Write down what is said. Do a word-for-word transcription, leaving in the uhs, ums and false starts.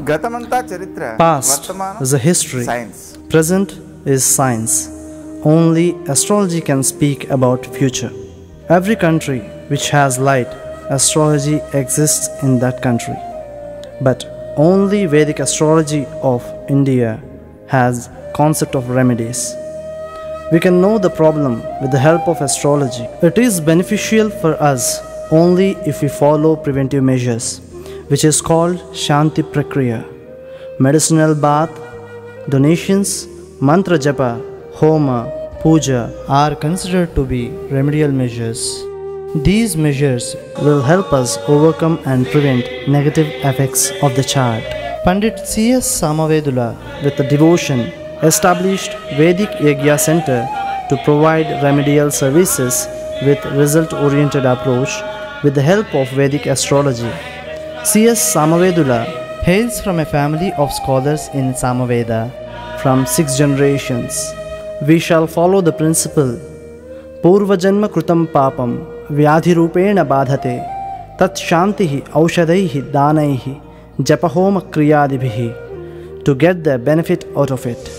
గతమంతా చరిత్ర, Past is a history, present is science. Only astrology can speak about future. Every country which has light, astrology exists in that country. But only Vedic astrology of India has concept of remedies. We can know the problem with the help of astrology. It is beneficial for us only if we follow preventive measures, which is called Shanti Prakriya. Medicinal bath, donations, mantra japa, homa, puja are considered to be remedial measures. These measures will help us overcome and prevent negative effects of the chart. Pandit C S Samavedula, with the devotion, established Vedic Yagya Center to provide remedial services with result-oriented approach with the help of Vedic astrology. C S Samavedula hails from a family of scholars in Samaveda from six generations. We shall follow the principle Purvajanma Krutam Papam Vyadhirupena Badhate Tat Shantihi Aushadaihi Danaihi Japahoma Kriyadibhihi to get the benefit out of it.